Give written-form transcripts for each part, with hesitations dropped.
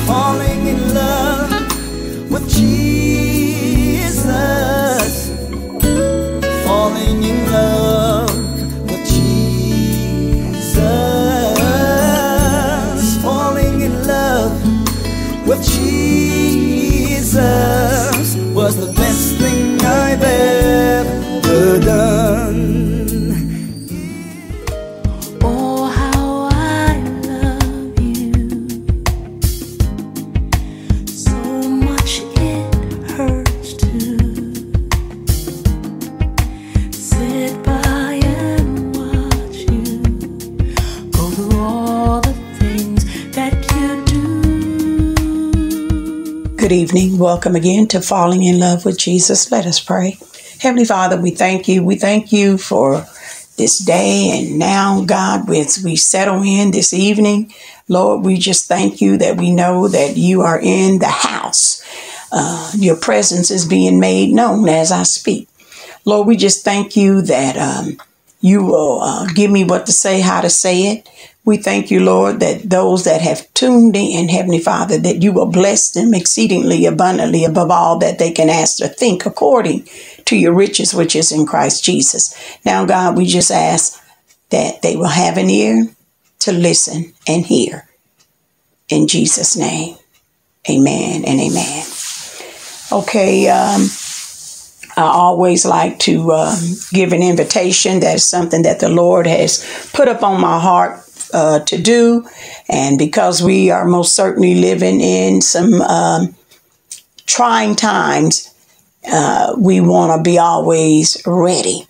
falling in love with Jesus, falling in love with Jesus, falling in love with Jesus was the best thing I've ever done. Good evening. Welcome again to Falling in Love with Jesus. Let us pray. Heavenly Father, we thank you. We thank you for this day. And now, God, as we settle in this evening, Lord, we just thank you that we know that you are in the house. Your presence is being made known as I speak. Lord, we just thank you that you will give me what to say, how to say it. We thank you, Lord, that those that have tuned in, Heavenly Father, that you will bless them exceedingly abundantly above all that they can ask or think according to your riches, which is in Christ Jesus. Now, God, we just ask that they will have an ear to listen and hear. In Jesus' name, amen and amen. Okay, I always like to give an invitation. That is something that the Lord has put up on my heart to do, and because we are most certainly living in some trying times, we want to be always ready.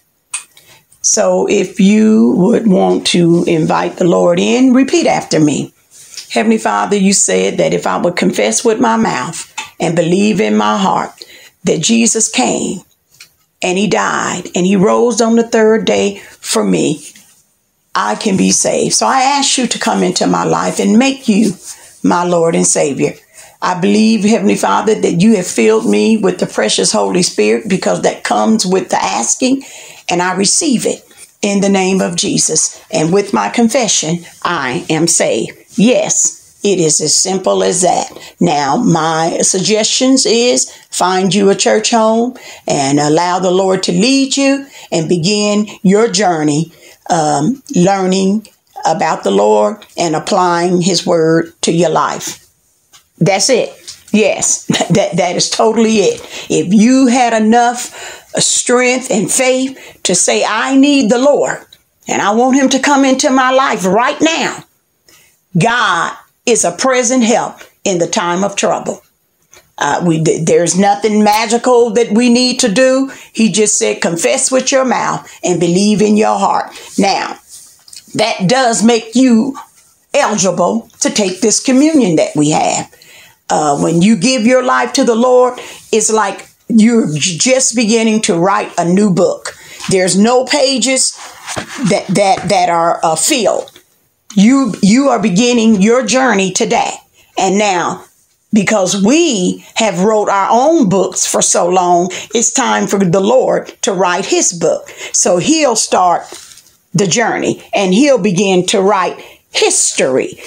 So if you would want to invite the Lord in, repeat after me. Heavenly Father, you said that if I would confess with my mouth and believe in my heart that Jesus came and he died and he rose on the third day for me, I can be saved. So I ask you to come into my life and make you my Lord and Savior. I believe, Heavenly Father, that you have filled me with the precious Holy Spirit, because that comes with the asking, and I receive it in the name of Jesus. And with my confession, I am saved. Yes, it is as simple as that. Now, my suggestions is find you a church home and allow the Lord to lead you and begin your journey learning about the Lord and applying his word to your life. That's it. Yes, that is totally it. If you had enough strength and faith to say, I need the Lord and I want him to come into my life right now, God is a present help in the time of trouble. There's nothing magical that we need to do. He just said, confess with your mouth and believe in your heart. Now, that does make you eligible to take this communion that we have. When you give your life to the Lord, it's like you're just beginning to write a new book. There's no pages that are filled. You are beginning your journey today. And now, because we have wrote our own books for so long, it's time for the Lord to write his book. So he'll start the journey and he'll begin to write his story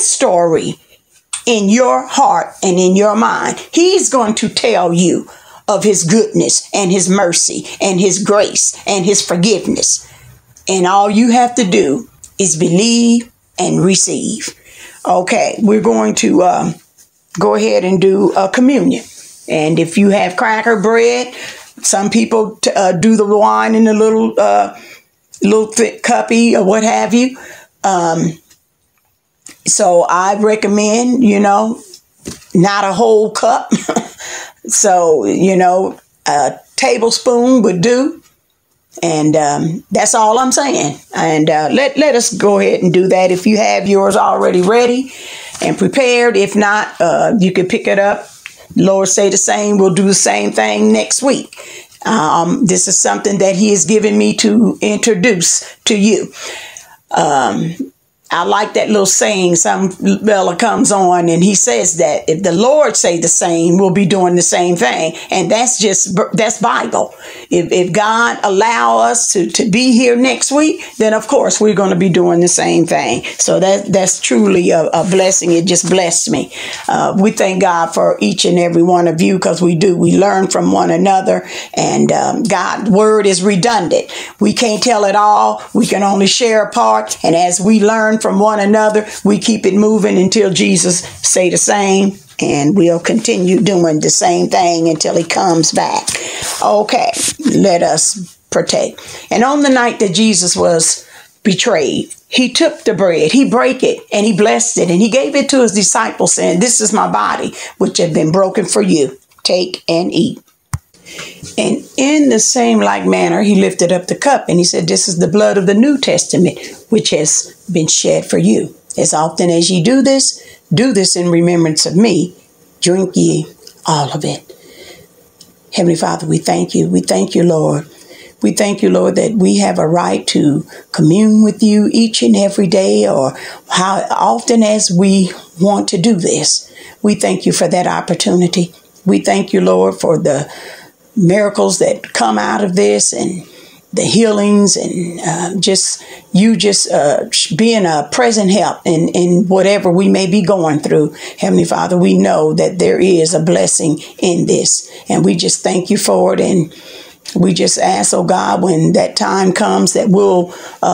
in your heart and in your mind. He's going to tell you of his goodness and his mercy and his grace and his forgiveness. And all you have to do is believe and receive. Okay, we're going to go ahead and do a communion. And if you have cracker bread, some people do the wine in a little thick cuppy or what have you. So I recommend, not a whole cup. So, a tablespoon would do. And that's all I'm saying. And let us go ahead and do that. If you have yours already ready and prepared, if not, you can pick it up. Lord say the same. We'll do the same thing next week. This is something that he has given me to introduce to you. I like that little saying. Some fella comes on and he says that if the Lord say the same, we'll be doing the same thing. And that's Bible. If God allow us to be here next week, then of course we're going to be doing the same thing. So that's truly a blessing. It just blessed me. We thank God for each and every one of you, because we learn from one another, and God's word is redundant. We can't tell it all. We can only share a part. And as we learn from one another, we keep it moving until Jesus say the same, and we'll continue doing the same thing until he comes back. Okay, let us partake. And on the night that Jesus was betrayed, he took the bread, he brake it, and he blessed it, and he gave it to his disciples, saying, "This is my body, which have been broken for you. Take and eat." And in the same like manner, he lifted up the cup, and he said, "This is the blood of the New Testament, which has been shed for you. As often as ye do this in remembrance of me. Drink ye all of it." Heavenly Father, we thank you. We thank you, Lord. We thank you, Lord, that we have a right to commune with you each and every day, or how often as we want to do this. We thank you for that opportunity. We thank you, Lord, for the miracles that come out of this, and the healings, and just being a present help in whatever we may be going through. Heavenly Father, we know that there is a blessing in this, and we just thank you for it. And we just ask, oh God, when that time comes, that we'll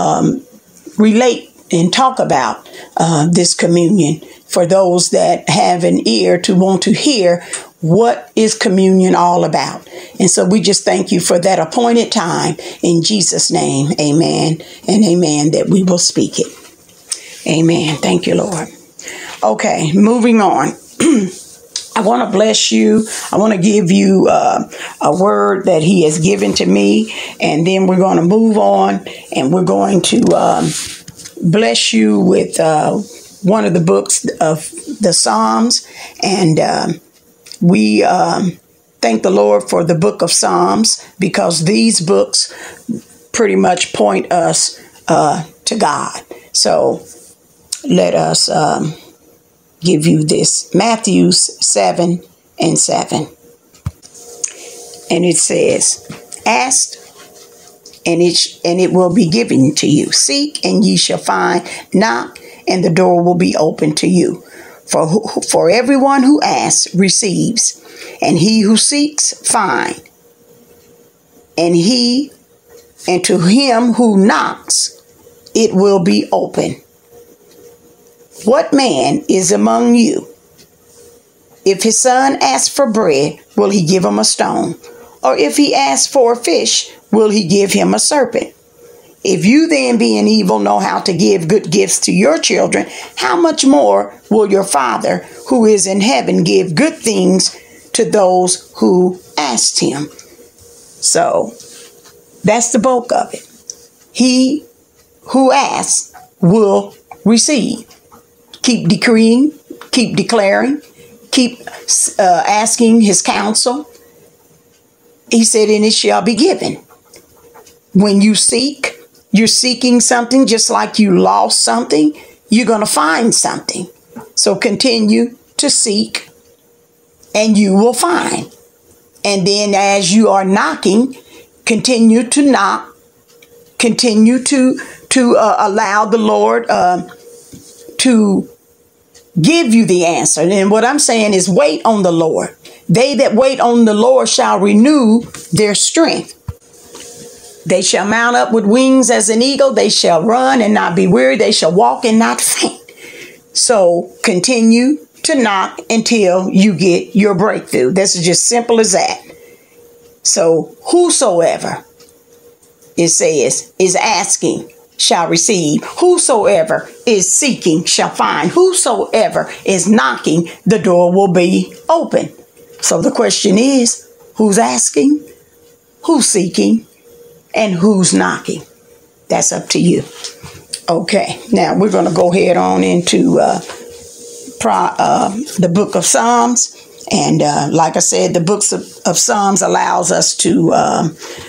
relate and talk about this communion for those that have an ear to want to hear what is communion all about. And so we just thank you for that appointed time. In Jesus' name, amen and amen, that we will speak it. Amen. Thank you, Lord. Okay, moving on. I want to bless you. I want to give you a word that he has given to me, and then we're going to move on, and we're going to bless you with one of the books of the Psalms. And we thank the Lord for the book of Psalms, because these books pretty much point us to God. So let us give you this. Matthew 7:7. And it says, "Ask, and it will be given to you. Seek, and ye shall find. Knock, and the door will be open to you. For everyone who asks receives, and he who seeks finds, and to him who knocks it will be open. What man is among you? If his son asks for bread, will he give him a stone? Or if he asks for a fish, will he give him a serpent? If you then, being evil, know how to give good gifts to your children, how much more will your Father who is in heaven give good things to those who ask him?" So that's the bulk of it. He who asks will receive. Keep decreeing, keep declaring, keep asking his counsel. He said, and it shall be given. When you seek, you're seeking something just like you lost something. You're going to find something. So continue to seek, and you will find. And then as you are knocking, continue to knock. Continue to allow the Lord to give you the answer. And what I'm saying is, wait on the Lord. They that wait on the Lord shall renew their strength. They shall mount up with wings as an eagle. They shall run and not be weary. They shall walk and not faint. So continue to knock until you get your breakthrough. This is just simple as that. So whosoever, it says, is asking shall receive. Whosoever is seeking shall find. Whosoever is knocking, the door will be open. So the question is, who's asking, who's seeking, and who's knocking? That's up to you. Okay, now we're going to go ahead on into the book of Psalms. And like I said, the books of Psalms allows us to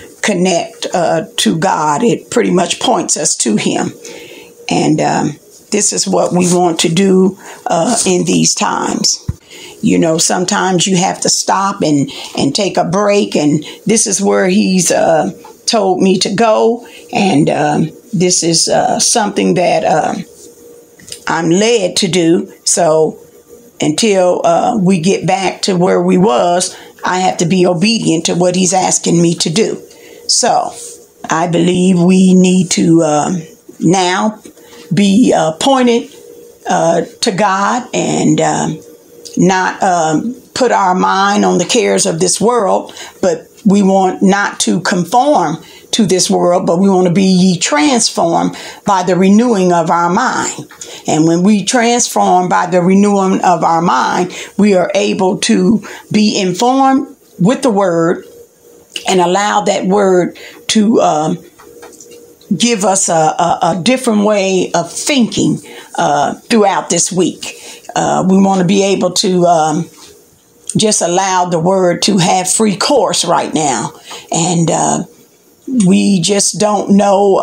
connect to God. It pretty much points us to him. And this is what we want to do in these times. You know, sometimes you have to stop and take a break. And this is where he's told me to go. And this is something that I'm led to do. So until we get back to where we was, I have to be obedient to what he's asking me to do. So I believe we need to now be pointed to God and not put our mind on the cares of this world, but we want not to conform to this world, but we want to be ye transformed by the renewing of our mind. And when we transform by the renewing of our mind, we are able to be informed with the word and allow that word to give us a different way of thinking throughout this week. We want to be able to just allow the word to have free course right now. And we just don't know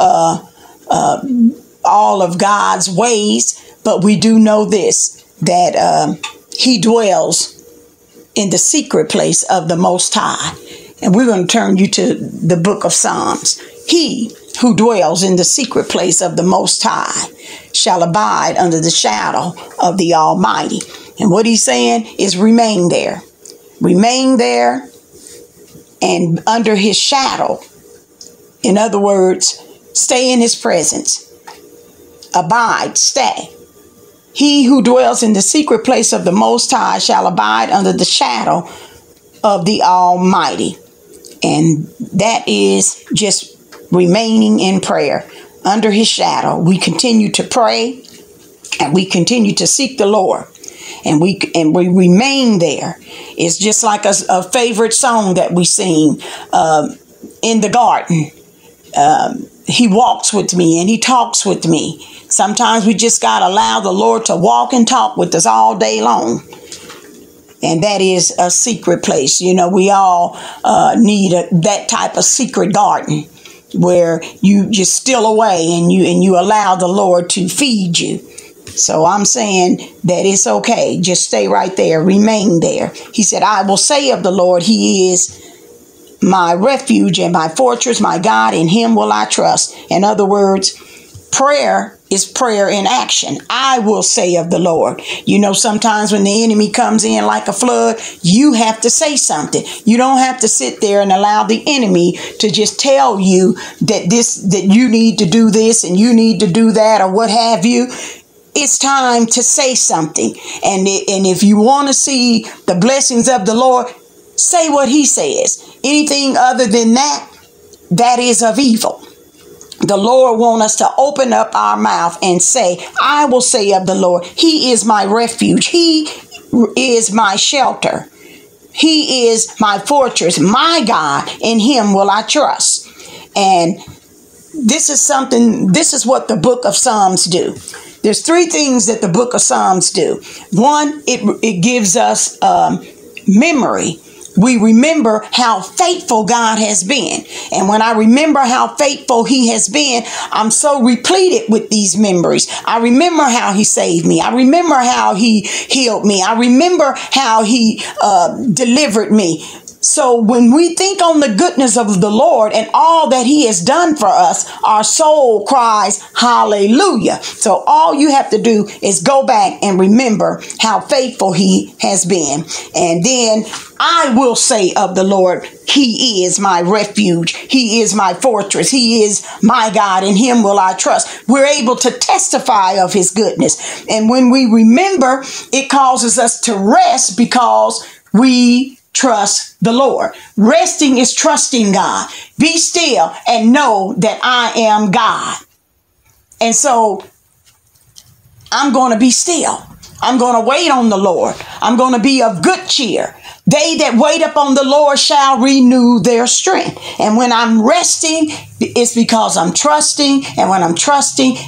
all of God's ways, but we do know this, that he dwells in the secret place of the Most High. And we're going to turn you to the book of Psalms. He who dwells in the secret place of the Most High shall abide under the shadow of the Almighty. And what he's saying is remain there. Remain there and under his shadow. In other words, stay in his presence. Abide, stay. He who dwells in the secret place of the Most High shall abide under the shadow of the Almighty. And that is just remaining in prayer under his shadow. We continue to pray and we continue to seek the Lord, and we remain there. It's just like a favorite song that we sing in the garden. He walks with me and he talks with me. Sometimes we just got to allow the Lord to walk and talk with us all day long. And that is a secret place. You know, we all need that type of secret garden where you just steal away and you allow the Lord to feed you. So I'm saying that it's okay. Just stay right there. Remain there. He said, I will say of the Lord, he is my refuge and my fortress, my God, in him will I trust. In other words, prayer is prayer in action. I will say of the Lord. You know, sometimes when the enemy comes in like a flood, you have to say something. You don't have to sit there and allow the enemy to just tell you that you need to do this and you need to do that or what have you. It's time to say something. And if you want to see the blessings of the Lord, say what he says. Anything other than that, that is of evil. The Lord wants us to open up our mouth and say, I will say of the Lord, he is my refuge. He is my shelter. He is my fortress, my God. In him will I trust. And this is what the book of Psalms do. There's three things that the book of Psalms do. One, it gives us memory. We remember how faithful God has been. And when I remember how faithful he has been, I'm so repleted with these memories. I remember how he saved me. I remember how he healed me. I remember how he delivered me. So when we think on the goodness of the Lord and all that he has done for us, our soul cries, hallelujah. So all you have to do is go back and remember how faithful he has been. And then I will say of the Lord, he is my refuge. He is my fortress. He is my God. In him will I trust. We're able to testify of his goodness. And when we remember, it causes us to rest because we trust the Lord. Resting is trusting God. Be still and know that I am God. And so I'm going to be still. I'm going to wait on the Lord. I'm going to be of good cheer. They that wait upon the Lord shall renew their strength. And when I'm resting, it's because I'm trusting. And when I'm trusting,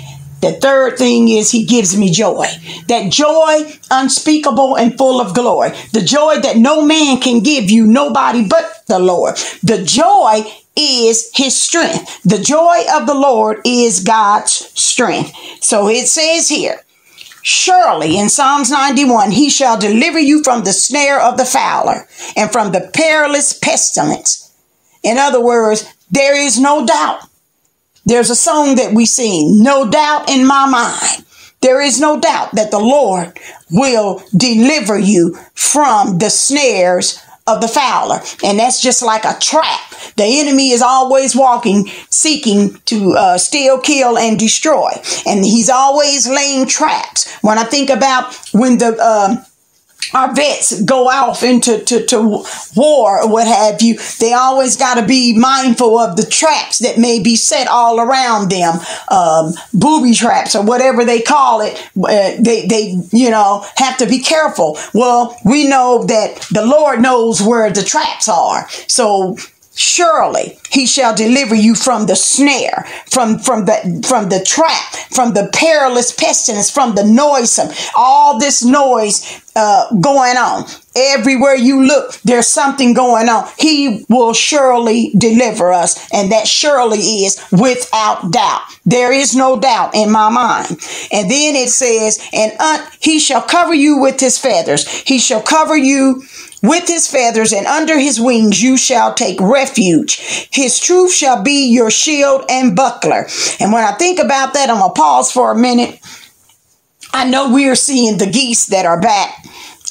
The third thing is he gives me joy. That joy unspeakable and full of glory. The joy that no man can give you, nobody but the Lord. The joy is his strength. The joy of the Lord is God's strength. So it says here, surely in Psalms 91, he shall deliver you from the snare of the fowler and from the perilous pestilence. In other words, there is no doubt. There's a song that we sing, no doubt in my mind. There is no doubt that the Lord will deliver you from the snares of the fowler. And that's just like a trap. The enemy is always walking, seeking to steal, kill, and destroy. And he's always laying traps. When I think about when our vets go off into to war or what have you, they always got to be mindful of the traps that may be set all around them, booby traps or whatever they call it. They have to be careful. Well, we know that the Lord knows where the traps are. So surely he shall deliver you from the snare, from the trap, from the perilous pestilence, from the noisome, all this noise going on. Everywhere you look, there's something going on. He will surely deliver us. And that surely is without doubt. There is no doubt in my mind. And then it says, and he shall cover you with his feathers. He shall cover you with his feathers, and under his wings you shall take refuge. His truth shall be your shield and buckler. And when I think about that, I'm going to pause for a minute. I know we're seeing the geese that are back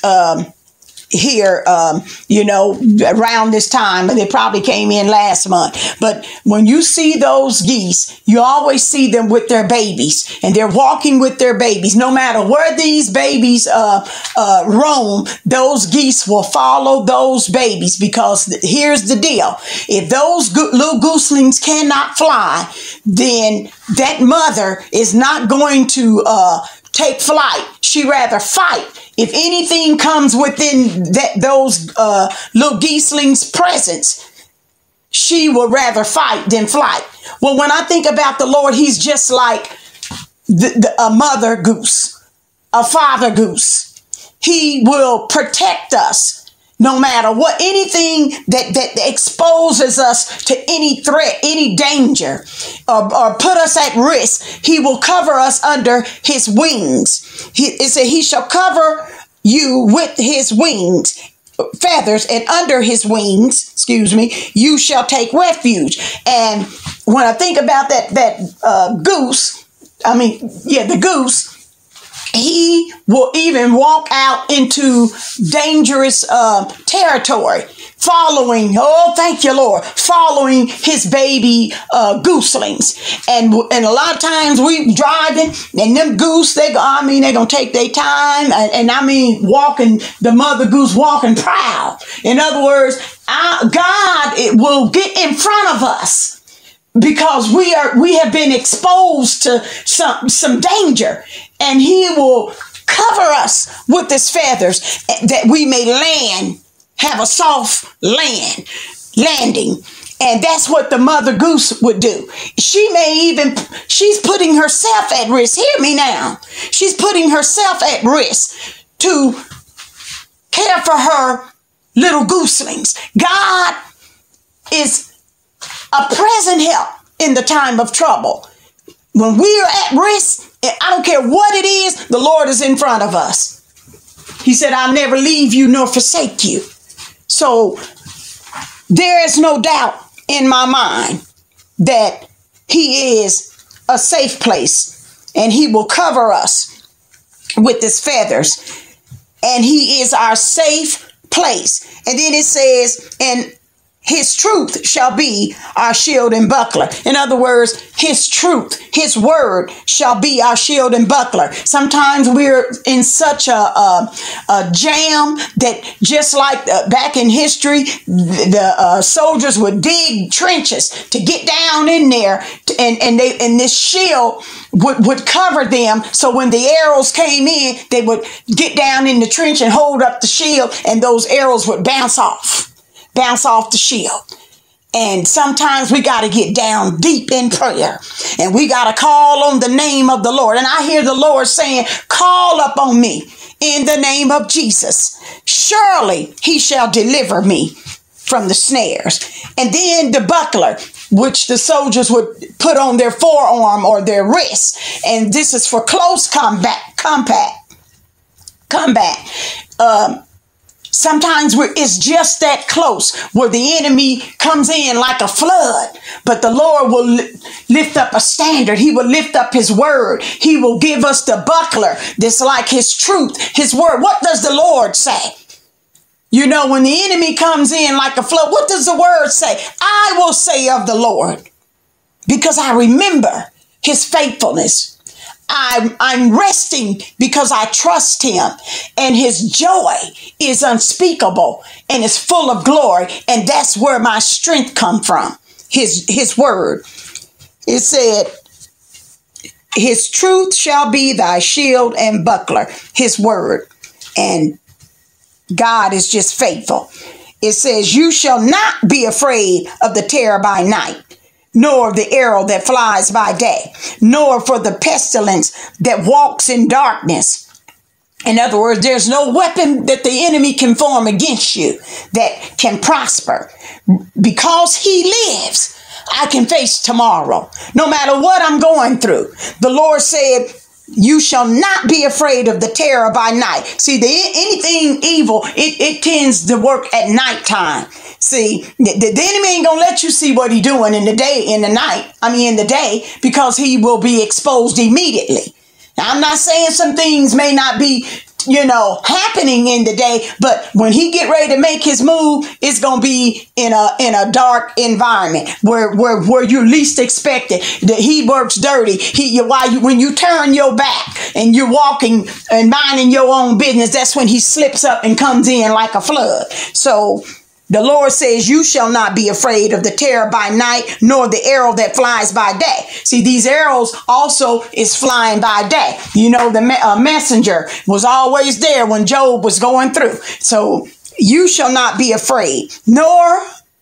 here, around this time. They probably came in last month. But when you see those geese, you always see them with their babies, and they're walking with their babies. No matter where these babies roam, those geese will follow those babies, because here's the deal. If those little gooselings cannot fly, then that mother is not going to take flight. She rather fight. If anything comes within those little geeslings' presence, she will rather fight than flight. Well, when I think about the Lord, he's just like a mother goose, a father goose. He will protect us no matter what, anything that exposes us to any threat, any danger, or put us at risk. He will cover us under his wings. It said he shall cover you with his wings, feathers, and under his wings, you shall take refuge. And when I think about the goose, he will even walk out into dangerous territory, following, thank you, Lord, following his baby gooselings. And a lot of times we driving, and them goose, they're going to take their time, walking, the mother goose walking proud. In other words, God will get in front of us, because we have been exposed to some danger, and he will cover us with his feathers, that we may have a soft landing. And that's what the mother goose would do. She's putting herself at risk. Hear me now. She's putting herself at risk to care for her little gooselings. God is a present help in the time of trouble. When we are at risk, I don't care what it is, the Lord is in front of us. He said, I'll never leave you nor forsake you. So there is no doubt in my mind that he is a safe place, and he will cover us with his feathers, and he is our safe place. And then it says, and his truth shall be our shield and buckler. In other words, his truth, his word shall be our shield and buckler. Sometimes we're in such a jam that, just like back in history, the soldiers would dig trenches to get down in there, and this shield would cover them. So when the arrows came in, they would get down in the trench and hold up the shield, and those arrows would bounce off the shield. And sometimes we got to get down deep in prayer, and we got to call on the name of the Lord. And I hear the Lord saying, call upon me in the name of Jesus. Surely he shall deliver me from the snares. And then the buckler, which the soldiers would put on their forearm or their wrist. And this is for close combat. Sometimes it's just that close where the enemy comes in like a flood, but the Lord will lift up a standard. He will lift up his word. He will give us the buckler that's like his truth, his word. What does the Lord say? You know, when the enemy comes in like a flood, what does the word say? I will say of the Lord, because I remember his faithfulness. I'm resting because I trust him, and his joy is unspeakable and is full of glory. And that's where my strength comes from. His word. It said, his truth shall be thy shield and buckler, his word. And God is just faithful. It says, you shall not be afraid of the terror by night, nor of the arrow that flies by day, nor for the pestilence that walks in darkness. In other words, there's no weapon that the enemy can form against you that can prosper. Because he lives, I can face tomorrow, no matter what I'm going through. The Lord said, you shall not be afraid of the terror by night. See, anything evil, it tends to work at nighttime. See, the enemy ain't going to let you see what he's doing in the day, because he will be exposed immediately. Now, I'm not saying some things may not be, happening in the day, but when he get ready to make his move, it's going to be in a dark environment where you least expect it. That he works dirty. When you turn your back and you're walking and minding your own business, that's when he slips up and comes in like a flood. So the Lord says, you shall not be afraid of the terror by night, nor the arrow that flies by day. See, these arrows also is flying by day. The messenger was always there when Job was going through. So you shall not be afraid, nor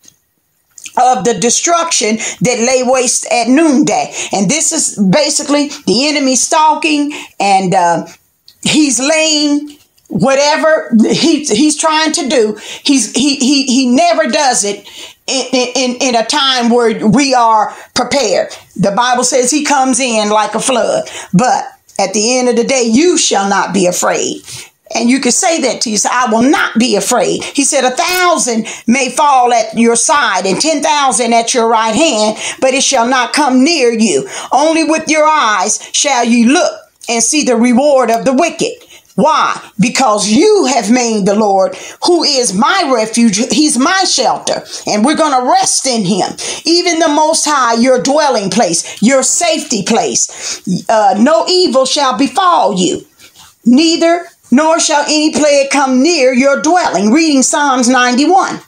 of the destruction that lay waste at noonday. And this is basically the enemy stalking, and he's laying whatever he's trying to do. He never does it in a time where we are prepared. The Bible says he comes in like a flood, but at the end of the day, you shall not be afraid. And you can say that to yourself, I will not be afraid. He said 1,000 may fall at your side and 10,000 at your right hand, but it shall not come near you. Only with your eyes shall you look and see the reward of the wicked. Why? Because you have made the Lord, who is my refuge, he's my shelter, and we're going to rest in him. Even the Most High, your dwelling place, your safety place. No evil shall befall you, nor shall any plague come near your dwelling. Reading Psalms 91.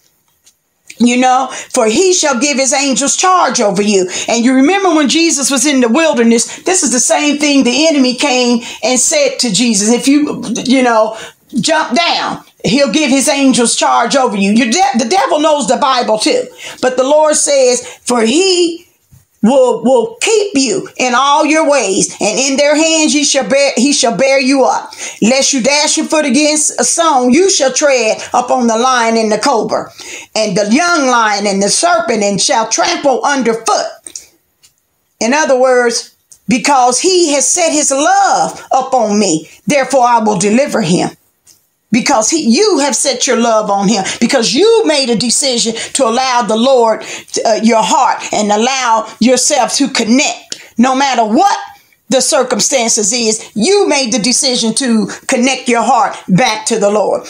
For he shall give his angels charge over you. And you remember when Jesus was in the wilderness, this is the same thing the enemy came and said to Jesus. If you jump down, he'll give his angels charge over you. The devil knows the Bible too. But the Lord says, for he will keep you in all your ways, and in their hands he shall bear you up. Lest you dash your foot against a stone, you shall tread upon the lion and the cobra, and the young lion and the serpent, and shall trample underfoot. In other words, because he has set his love upon me, therefore I will deliver him. Because you have set your love on him, because you made a decision to allow the Lord your heart and allow yourself to connect. No matter what the circumstances is, you made the decision to connect your heart back to the Lord.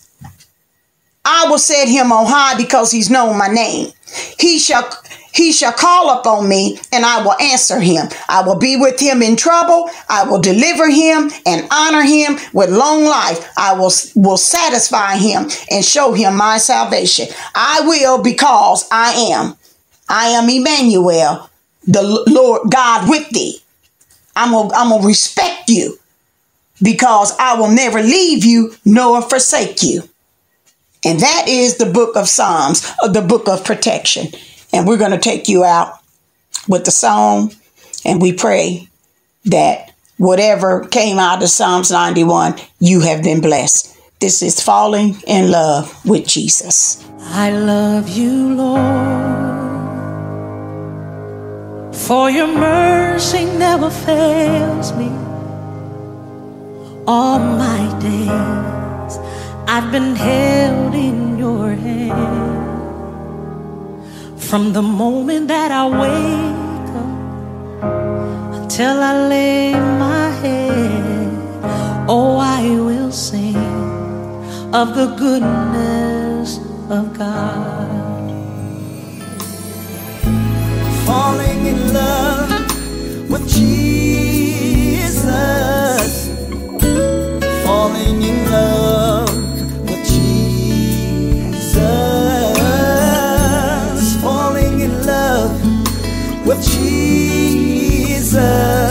I will set him on high because he's known my name. He shall call upon me, and I will answer him. I will be with him in trouble. I will deliver him and honor him with long life. I will satisfy him and show him my salvation. I will, because I am Emmanuel, the Lord God with thee. I'm gonna respect you, because I will never leave you nor forsake you. And that is the book of Psalms, the book of protection. And we're going to take you out with the song. And we pray that whatever came out of Psalms 91, you have been blessed. This is Falling in Love with Jesus. I love you, Lord, for your mercy never fails me. All my days I've been held in your hand. From the moment that I wake up until I lay my head, oh, I will sing of the goodness of God. Falling in love with Jesus. Falling in love with Jesus. Falling in love with Jesus.